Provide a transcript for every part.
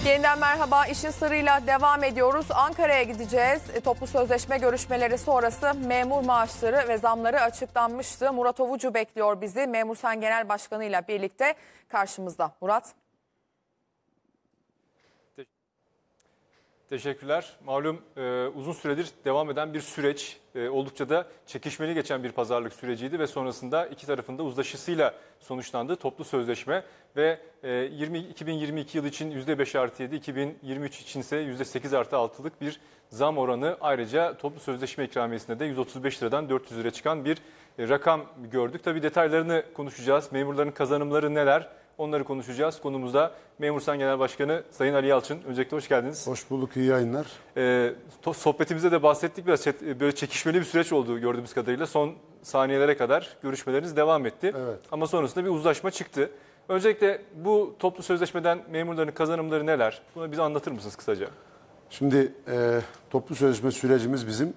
Yeniden merhaba. İşin sırrıyla devam ediyoruz. Ankara'ya gideceğiz. Toplu sözleşme görüşmeleri sonrası memur maaşları ve zamları açıklanmıştı. Murat Ovucu bekliyor bizi. Memursan Genel Başkanı ile birlikte karşımızda. Murat. Teşekkürler. Malum uzun süredir devam eden bir süreç, oldukça da çekişmeli geçen bir pazarlık süreciydi ve sonrasında iki tarafın da uzlaşısıyla sonuçlandı toplu sözleşme ve 2022 yılı için %5+7, 2023 için ise %8+6'lık bir zam oranı. Ayrıca toplu sözleşme ikramiyesinde de 135 liradan 400 lira çıkan bir rakam gördük. Tabii detaylarını konuşacağız. Memurların kazanımları neler? Onları konuşacağız. Konumuzda Memursan Genel Başkanı Sayın Ali Yalçın. Öncelikle hoş geldiniz. Hoş bulduk, iyi yayınlar. Sohbetimizde de bahsettik, biraz böyle çekişmeli bir süreç oldu gördüğümüz kadarıyla. Son saniyelere kadar görüşmeleriniz devam etti. Evet. Ama sonrasında bir uzlaşma çıktı. Öncelikle bu toplu sözleşmeden memurların kazanımları neler? Bunu bize anlatır mısınız kısaca? Şimdi toplu sözleşme sürecimiz bizim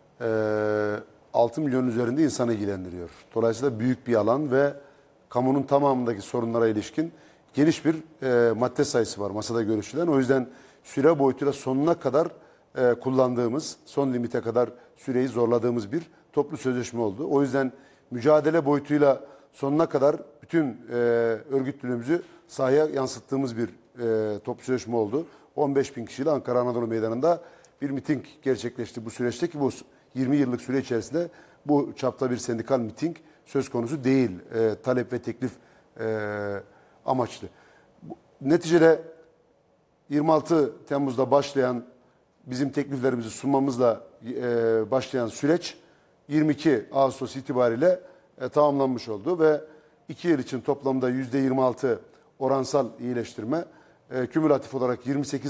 6 milyon üzerinde insanı ilgilendiriyor. Dolayısıyla büyük bir alan ve kamunun tamamındaki sorunlara ilişkin geniş bir madde sayısı var masada görüşülen. O yüzden süre boyutuyla sonuna kadar kullandığımız, son limite kadar süreyi zorladığımız bir toplu sözleşme oldu. O yüzden mücadele boyutuyla sonuna kadar bütün örgütlülüğümüzü sahaya yansıttığımız bir toplu sözleşme oldu. 15 bin kişiyle Ankara Anadolu Meydanı'nda bir miting gerçekleşti bu süreçte ki bu 20 yıllık süre içerisinde bu çapta bir sendikal miting söz konusu değil. Talep ve teklif amaçlı. Neticede 26 Temmuz'da başlayan bizim tekliflerimizi sunmamızla başlayan süreç 22 Ağustos itibariyle tamamlanmış oldu ve 2 yıl için toplamda %26 oransal iyileştirme, kümülatif olarak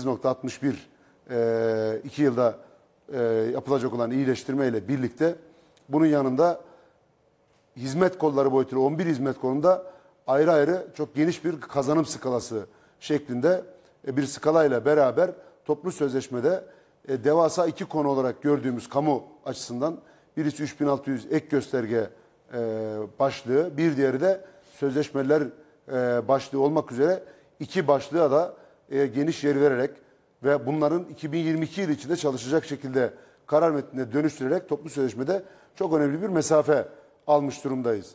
28,61 2 yılda yapılacak olan iyileştirme ile birlikte bunun yanında hizmet kolları boyutuyla 11 hizmet kolunda ayrı ayrı çok geniş bir kazanım skalası şeklinde bir skalayla beraber toplu sözleşmede devasa iki konu olarak gördüğümüz kamu açısından birisi 3600 ek gösterge başlığı, bir diğeri de sözleşmeler başlığı olmak üzere iki başlığa da geniş yer vererek ve bunların 2022 yılı içinde çalışacak şekilde karar metnine dönüştürerek toplu sözleşmede çok önemli bir mesafe almış durumdayız.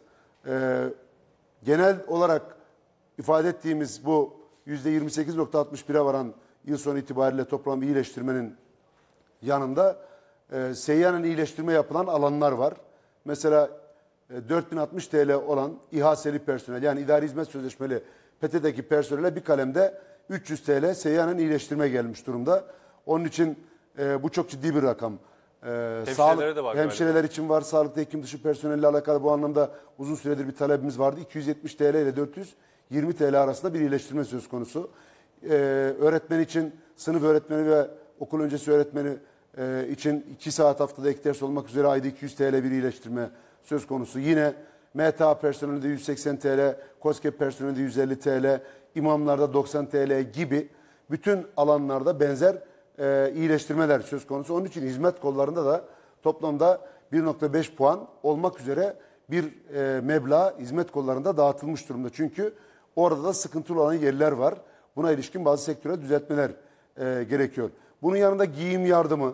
Genel olarak ifade ettiğimiz bu %28,61'e varan yıl sonu itibariyle toplam iyileştirmenin yanında seyyanen iyileştirme yapılan alanlar var. Mesela 4060 TL olan İHA'seli personel yani idari hizmet sözleşmeli PTT'deki personele bir kalemde 300 TL seyyanen iyileştirme gelmiş durumda. Onun için bu çok ciddi bir rakam. Hemşirelere de var hemşireler için var. Sağlıkta hekim dışı personelle alakalı bu anlamda uzun süredir bir talebimiz vardı. 270 TL ile 420 TL arasında bir iyileştirme söz konusu. Öğretmen için sınıf öğretmeni ve okul öncesi öğretmeni için 2 saat haftada ek ders olmak üzere ayda 200 TL bir iyileştirme söz konusu. Yine MTA personelinde 180 TL, KOSGEB personelinde 150 TL, imamlarda 90 TL gibi bütün alanlarda benzer iyileştirmeler söz konusu. Onun için hizmet kollarında da toplamda 1,5 puan olmak üzere bir meblağ hizmet kollarında dağıtılmış durumda. Çünkü orada da sıkıntılı olan yerler var. Buna ilişkin bazı sektörel düzeltmeler gerekiyor. Bunun yanında giyim yardımı,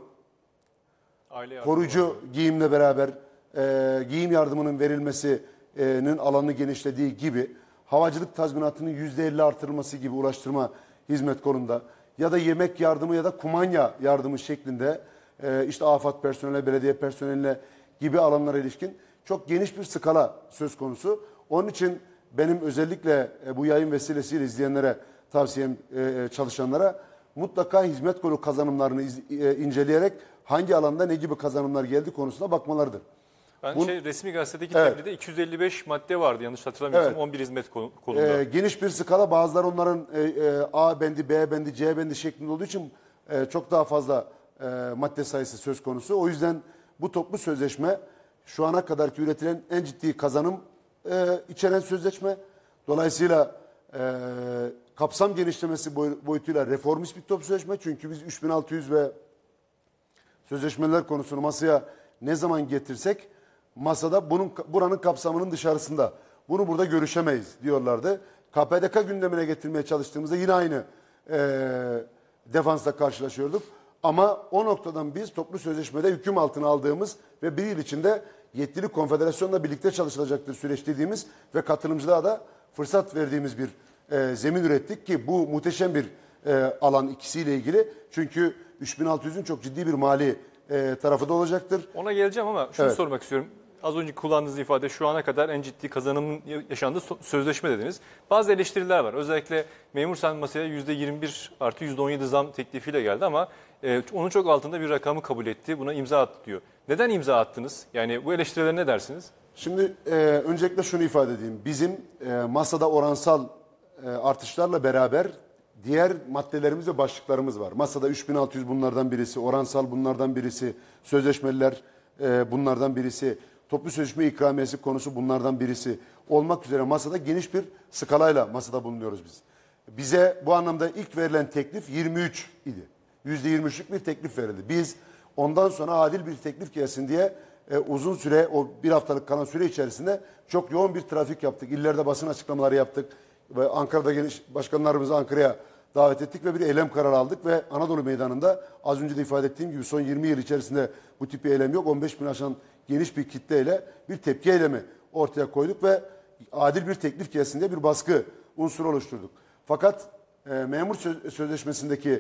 koruyucu giyimle beraber giyim yardımının verilmesinin alanı genişlediği gibi havacılık tazminatının %50 artırılması gibi ulaştırma hizmet kolunda ya da yemek yardımı ya da kumanya yardımı şeklinde işte AFAD personeline, belediye personeline gibi alanlara ilişkin çok geniş bir skala söz konusu. Onun için benim özellikle bu yayın vesilesiyle izleyenlere tavsiyem çalışanlara mutlaka hizmet kolu kazanımlarını inceleyerek hangi alanda ne gibi kazanımlar geldi konusuna bakmalarıdır. Ben resmi gazetedeki tebliğde 255 madde vardı yanlış hatırlamıyorsam, evet. 11 hizmet kolunda. Geniş bir skala, bazıları onların A bendi, B bendi, C bendi şeklinde olduğu için çok daha fazla madde sayısı söz konusu. O yüzden bu toplu sözleşme şu ana kadarki üretilen en ciddi kazanım içeren sözleşme. Dolayısıyla kapsam genişlemesi boyutuyla reformist bir toplu sözleşme. Çünkü biz 3600 ve sözleşmeler konusunu masaya ne zaman getirsek masada buranın kapsamının dışarısında. Bunu burada görüşemeyiz diyorlardı. KPDK gündemine getirmeye çalıştığımızda yine aynı defansla karşılaşıyorduk. Ama o noktadan biz toplu sözleşmede hüküm altına aldığımız ve bir yıl içinde yetkili konfederasyonla birlikte çalışılacaktır süreç dediğimiz ve katılımcılığa da fırsat verdiğimiz bir zemin ürettik ki bu muhteşem bir alan ikisiyle ilgili. Çünkü 3600'ün çok ciddi bir mali tarafı da olacaktır. Ona geleceğim ama şunu Evet. sormak istiyorum. Az önce kullandığınız ifade şu ana kadar en ciddi kazanımın yaşandığı sözleşme dediniz. Bazı eleştiriler var. Özellikle memur sen masaya %21 artı %17 zam teklifiyle geldi ama onun çok altında bir rakamı kabul etti. Buna imza attı diyor. Neden imza attınız? Yani bu eleştirilere ne dersiniz? Şimdi öncelikle şunu ifade edeyim. Bizim masada oransal artışlarla beraber diğer maddelerimiz ve başlıklarımız var. Masada 3600 bunlardan birisi, oransal bunlardan birisi, sözleşmeliler bunlardan birisi, toplu sözleşme ikramiyesi konusu bunlardan birisi olmak üzere masada geniş bir skalayla masada bulunuyoruz biz. Bize bu anlamda ilk verilen teklif 23 idi. %23'lük bir teklif verildi. Biz ondan sonra adil bir teklif gelsin diye uzun süre, o bir haftalık kalan süre içerisinde çok yoğun bir trafik yaptık. İllerde basın açıklamaları yaptık. Ve Ankara'da geniş başkanlarımızı Ankara'ya davet ettik ve bir eylem kararı aldık ve Anadolu Meydanı'nda az önce de ifade ettiğim gibi son 20 yıl içerisinde bu tip bir eylem yok. 15 bin aşan geniş bir kitleyle bir tepki eylemi ortaya koyduk ve adil bir teklif gelsin diye bir baskı unsuru oluşturduk. Fakat memur sözleşmesindeki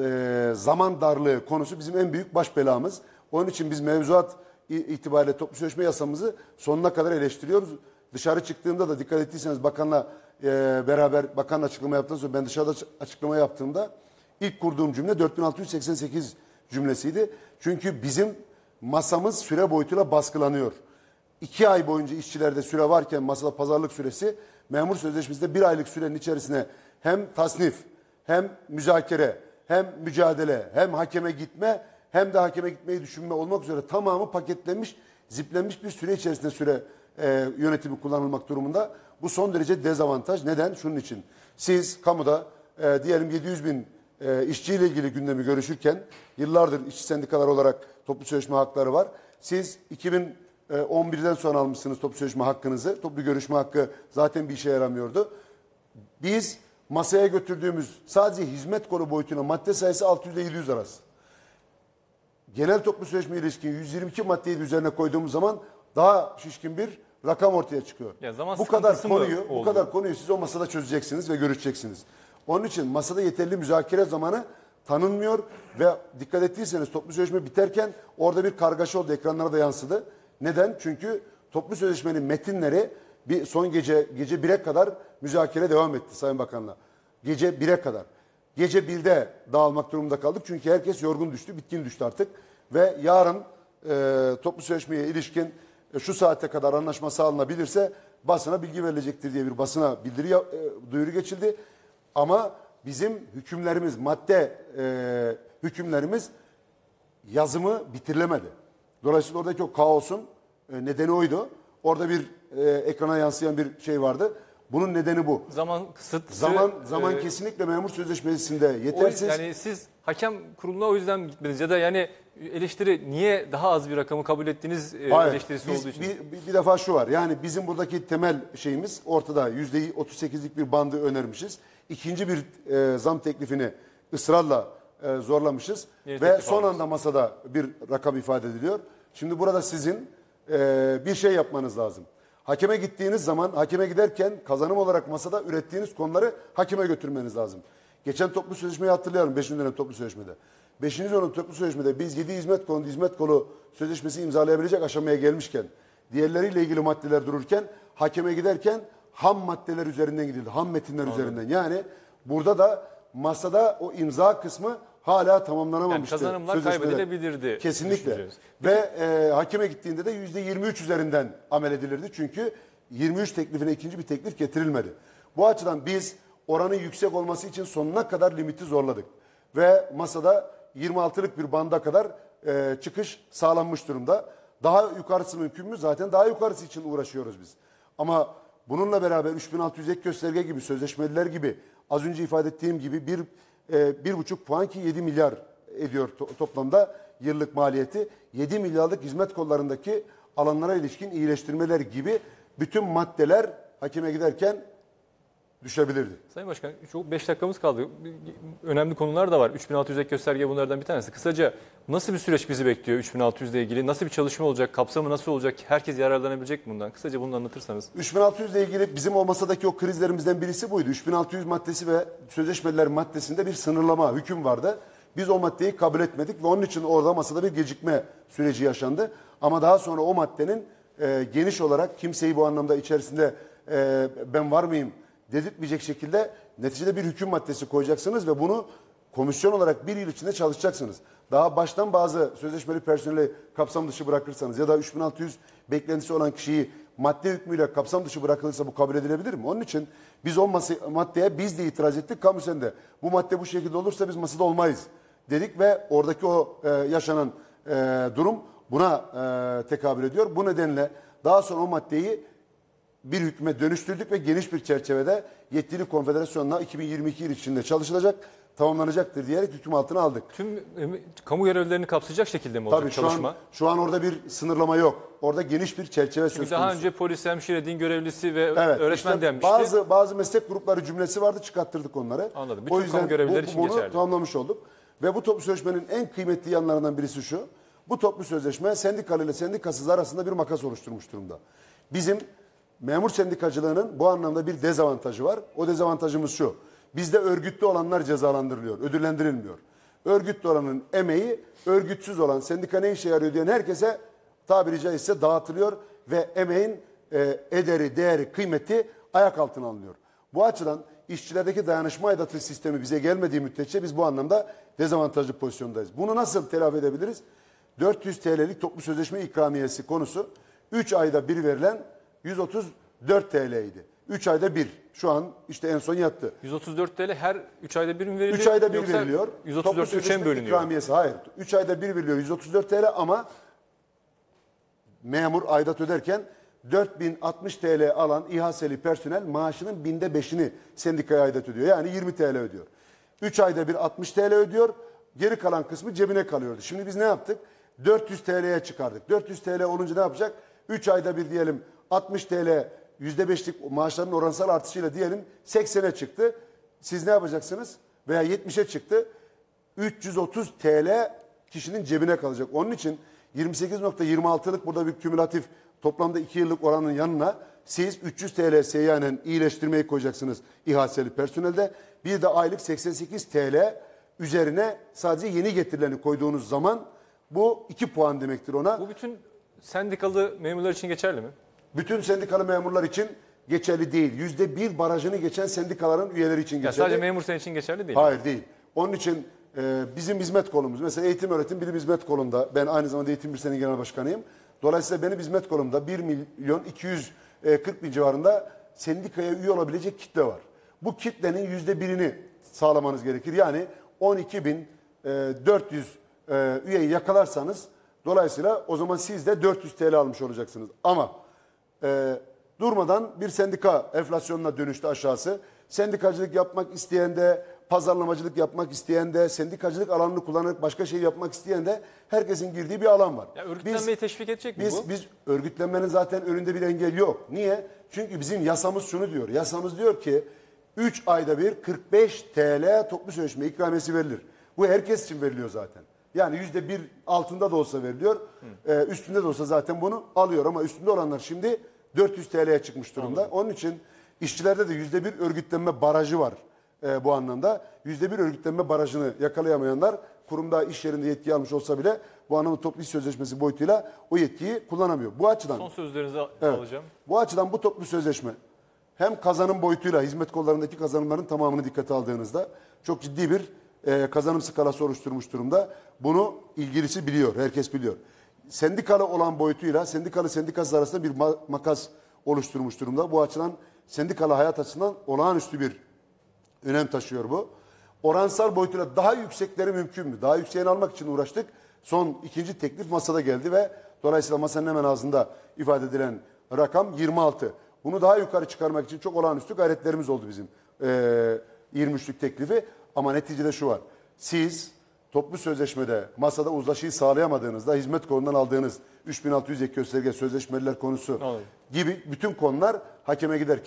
zaman darlığı konusu bizim en büyük baş belamız. Onun için biz mevzuat itibariyle toplu sözleşme yasamızı sonuna kadar eleştiriyoruz. Dışarı çıktığımda da dikkat ettiyseniz bakanla beraber bakanla açıklama yaptıktan sonra ben dışarıda açıklama yaptığımda ilk kurduğum cümle 4688 cümlesiydi. Çünkü bizim masamız süre boyutuyla baskılanıyor. 2 ay boyunca işçilerde süre varken masada pazarlık süresi memur sözleşmesinde 1 aylık sürenin içerisine hem tasnif hem müzakere hem mücadele hem hakeme gitme hem de hakeme gitmeyi düşünme olmak üzere tamamı paketlenmiş, ziplenmiş bir süre içerisinde süre yönetimi kullanılmak durumunda. Bu son derece dezavantaj. Neden? Şunun için. Siz kamuda diyelim 700 bin işçiyle ilgili gündemi görüşürken yıllardır işçi sendikalar olarak toplu sözleşme hakları var. Siz 2011'den sonra almışsınız toplu sözleşme hakkınızı. Toplu görüşme hakkı zaten bir işe yaramıyordu. Biz masaya götürdüğümüz sadece hizmet kolu boyutuna madde sayısı 600 ile 700 arası. Genel toplu sözleşmeye ilişkin 122 maddeyi üzerine koyduğumuz zaman daha şişkin bir rakam ortaya çıkıyor. Ya zaman bu kadar sıkıntısı mı konuyu, bu oldu? kadar konuyu siz o masada çözeceksiniz ve görüşeceksiniz. Onun için masada yeterli müzakere zamanı tanınmıyor ve dikkat ettiyseniz toplu sözleşme biterken orada bir kargaşa oldu, ekranlara da yansıdı. Neden? Çünkü toplu sözleşmenin metinleri bir son gece 1'e kadar müzakere devam etti Sayın Bakan'la. Gece 1'e kadar. Gece 1'de dağılmak durumunda kaldık çünkü herkes yorgun düştü, bitkin düştü artık. Ve yarın toplu sözleşmeye ilişkin şu saate kadar anlaşma sağlanabilirse basına bilgi verilecektir diye bir basına duyuru geçildi. Ama bizim hükümlerimiz, madde hükümlerimiz yazımı bitirilemedi. Dolayısıyla oradaki o kaosun nedeni oydu. Orada bir ekrana yansıyan bir şey vardı. Bunun nedeni bu. Zaman kısıtlı. Zaman kesinlikle memur sözleşmesinde yetersiz. Yani siz hakem kuruluna o yüzden gitmediniz ya da yani eleştiri niye daha az bir rakamı kabul ettiniz Hayır, eleştirisi olduğu için. Bir defa şu var. Yani bizim buradaki temel şeyimiz ortada. %38'lik bir bandı önermişiz. İkinci bir zam teklifini ısrarla zorlamışız. Yeni Ve teklif son aldınız. anda masada bir rakam ifade ediliyor. Şimdi burada sizin bir şey yapmanız lazım. Hakeme gittiğiniz zaman, hakeme giderken kazanım olarak masada ürettiğiniz konuları hakeme götürmeniz lazım. Geçen toplu sözleşmeyi hatırlayalım 5. dönem toplu sözleşmede. 5. dönem toplu sözleşmede biz 7 hizmet kolu sözleşmesi imzalayabilecek aşamaya gelmişken, diğerleriyle ilgili maddeler dururken, hakeme giderken ham maddeler üzerinden gidildi. Ham metinler üzerinden. Yani burada da masada o imza kısmı hala tamamlanamamıştı. Yani kazanımlar sözleşmeler. kaybedilebilirdi. Kesinlikle. düşünceniz. Ve hakeme gittiğinde de %23 üzerinden amel edilirdi. Çünkü 23 teklifine ikinci bir teklif getirilmedi. Bu açıdan biz oranın yüksek olması için sonuna kadar limiti zorladık. Ve masada 26'lık bir banda kadar çıkış sağlanmış durumda. Daha yukarısı mümkün mü? Zaten daha yukarısı için uğraşıyoruz biz. Ama bununla beraber 3600 ek gösterge gibi, sözleşmeliler gibi az önce ifade ettiğim gibi 1,5 puan ki 7 milyar ediyor toplamda yıllık maliyeti. 7 milyarlık hizmet kollarındaki alanlara ilişkin iyileştirmeler gibi bütün maddeler hakeme giderken düşebilirdi. Sayın Başkan, çok 5 dakikamız kaldı. Önemli konular da var. 3600 ek gösterge bunlardan bir tanesi. Kısaca nasıl bir süreç bizi bekliyor 3600 ile ilgili? Nasıl bir çalışma olacak? Kapsamı nasıl olacak? Herkes yararlanabilecek mi bundan? Kısaca bunu anlatırsanız. 3600 ile ilgili bizim o masadaki o krizlerimizden birisi buydu. 3600 maddesi ve sözleşmeler maddesinde bir sınırlama, hüküm vardı. Biz o maddeyi kabul etmedik ve onun için orada masada bir gecikme süreci yaşandı. Ama daha sonra o maddenin geniş olarak kimseyi bu anlamda içerisinde ben var mıyım dedirtmeyecek şekilde neticede bir hüküm maddesi koyacaksınız ve bunu komisyon olarak bir yıl içinde çalışacaksınız. Daha baştan bazı sözleşmeli personeli kapsam dışı bırakırsanız ya da 3600 beklentisi olan kişiyi madde hükmüyle kapsam dışı bırakılırsa bu kabul edilebilir mi? Onun için biz o maddeye biz de itiraz ettik, kamu sen de. Bu madde bu şekilde olursa biz masada olmayız dedik ve oradaki o yaşanan durum buna tekabül ediyor. Bu nedenle daha sonra o maddeyi bir hükme dönüştürdük ve geniş bir çerçevede yetkili konfederasyonla 2022 yıl içinde çalışılacak, tamamlanacaktır diyerek hüküm altına aldık. Tüm kamu görevlilerini kapsayacak şekilde mi olacak Tabii çalışma? şu an orada bir sınırlama yok. Orada geniş bir çerçeve söz konusu. Daha önce polis, hemşire, din görevlisi ve Evet, öğretmen işte denmişti. bazı meslek grupları cümlesi vardı, çıkarttırdık onları. Anladım. Bütün O yüzden kamu görevlileri için bunu geçerli. tamamlamış olduk. Ve bu toplu sözleşmenin en kıymetli yanlarından birisi şu. Bu toplu sözleşme sendikalı ile sendikasız arasında bir makas oluşturmuş durumda. Bizim memur sendikacılığının bu anlamda bir dezavantajı var. O dezavantajımız şu. Bizde örgütlü olanlar cezalandırılıyor, ödüllendirilmiyor. Örgütlü olanın emeği, örgütsüz olan sendika ne işe yarıyor diyen herkese tabiri caizse dağıtılıyor ve emeğin ederi, değeri, kıymeti ayak altına alınıyor. Bu açıdan işçilerdeki dayanışma aidatı sistemi bize gelmediği müddetçe biz bu anlamda dezavantajlı pozisyondayız. Bunu nasıl telafi edebiliriz? 400 TL'lik toplu sözleşme ikramiyesi konusu 3 ayda bir verilen 134 TL'ydi. 3 ayda bir. Şu an işte en son yattı. 134 TL her 3 ayda bir mi veriliyor? 3 ayda bir Yoksa veriliyor. 134 3'e mi bölünüyor? İkramiyesi hayır. 3 ayda bir veriliyor 134 TL ama memur aidat öderken 4060 TL alan İHA'seli personel maaşının %5'ini sendikaya aidat ödüyor. Yani 20 TL ödüyor. 3 ayda bir 60 TL ödüyor. Geri kalan kısmı cebine kalıyordu. Şimdi biz ne yaptık? 400 TL'ye çıkardık. 400 TL olunca ne yapacak? 3 ayda bir diyelim 60 TL %5'lik maaşların oransal artışıyla diyelim 80'e çıktı. Siz ne yapacaksınız? Veya 70'e çıktı. 330 TL kişinin cebine kalacak. Onun için 28.26'lık burada bir kümülatif toplamda 2 yıllık oranın yanına siz 300 TL seyyanen iyileştirmeyi koyacaksınız İHA'seli personelde. Bir de aylık 88 TL üzerine sadece yeni getirileni koyduğunuz zaman bu 2 puan demektir ona. Bu bütün sendikalı memurlar için geçerli mi? Bütün sendikalı memurlar için geçerli değil. %1 barajını geçen sendikaların üyeleri için Ya geçerli. sadece memur senin için geçerli değil mi? Hayır değil. Onun için bizim hizmet kolumuz mesela eğitim öğretim bilim hizmet kolunda ben aynı zamanda eğitim bürsesinin genel başkanıyım. Dolayısıyla benim hizmet kolumda 1.240.000 civarında sendikaya üye olabilecek kitle var. Bu kitlenin %1'ini sağlamanız gerekir. Yani 12.400 üyeyi yakalarsanız dolayısıyla o zaman siz de 400 TL almış olacaksınız. Ama durmadan bir sendika enflasyonuna dönüştü aşağısı. Sendikacılık yapmak isteyen de, pazarlamacılık yapmak isteyen de, sendikacılık alanını kullanarak başka şey yapmak isteyen de herkesin girdiği bir alan var. Ya örgütlenmeyi teşvik edecek mi bu? Biz örgütlenmenin zaten önünde bir engel yok. Niye? Çünkü bizim yasamız şunu diyor. Yasamız diyor ki 3 ayda bir 45 TL toplu sözleşme ikramiyesi verilir. Bu herkes için veriliyor zaten. Yani %1 altında da olsa veriliyor. Üstünde de olsa zaten bunu alıyor ama üstünde olanlar şimdi 400 TL'ye çıkmış durumda. Anladım. Onun için işçilerde de %1 örgütlenme barajı var bu anlamda. %1 örgütlenme barajını yakalayamayanlar kurumda iş yerinde yetki almış olsa bile bu anlamda toplu iş sözleşmesi boyutuyla o yetkiyi kullanamıyor. Bu açıdan Son sözlerinizi evet, alacağım. bu açıdan bu toplu sözleşme hem kazanım boyutuyla hizmet kollarındaki kazanımların tamamını dikkate aldığınızda çok ciddi bir kazanım skalası oluşturmuş durumda. Bunu ilgilisi biliyor, herkes biliyor. Sendikalı olan boyutuyla sendikalı sendikasız arasında bir makas oluşturmuş durumda. Bu açıdan sendikalı hayat açısından olağanüstü bir önem taşıyor bu. Oransal boyutuyla daha yüksekleri mümkün mü? Daha yükseğini almak için uğraştık. Son ikinci teklif masada geldi ve dolayısıyla masanın hemen ağzında ifade edilen rakam 26. Bunu daha yukarı çıkarmak için çok olağanüstü gayretlerimiz oldu bizim 23'lük teklifi. Ama neticede şu var. Siz toplu sözleşmede masada uzlaşıyı sağlayamadığınızda hizmet kolundan aldığınız 3600 ek gösterge sözleşmeliler konusu gibi bütün konular hakeme giderken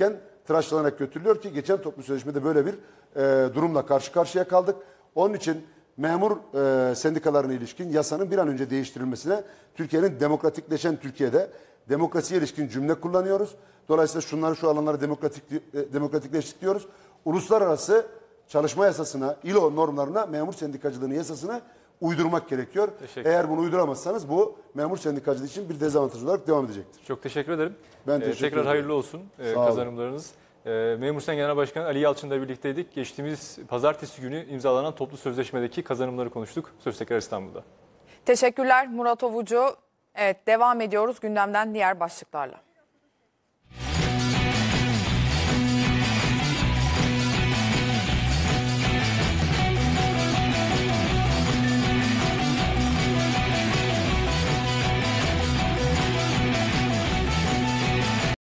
tıraşlanarak götürülüyor ki geçen toplu sözleşmede böyle bir durumla karşı karşıya kaldık. Onun için memur sendikalarına ilişkin yasanın bir an önce değiştirilmesine, Türkiye'nin demokratikleşen Türkiye'de demokrasiye ilişkin cümle kullanıyoruz. Dolayısıyla şu alanları demokratikleştik diyoruz. Uluslararası çalışma yasasına, ILO normlarına, memur sendikacılığının yasasına uydurmak gerekiyor. Eğer bunu uyduramazsanız bu memur sendikacılığı için bir dezavantaj olarak devam edecektir. Çok teşekkür ederim. Ben teşekkür Tekrar ederim. hayırlı olsun Sağ olun. kazanımlarınız. Memur Sen Genel Başkanı Ali Yalçın'la birlikteydik. Geçtiğimiz pazartesi günü imzalanan toplu sözleşmedeki kazanımları konuştuk. Söz tekrar İstanbul'da. Teşekkürler Murat Ovucu. Evet, devam ediyoruz gündemden diğer başlıklarla.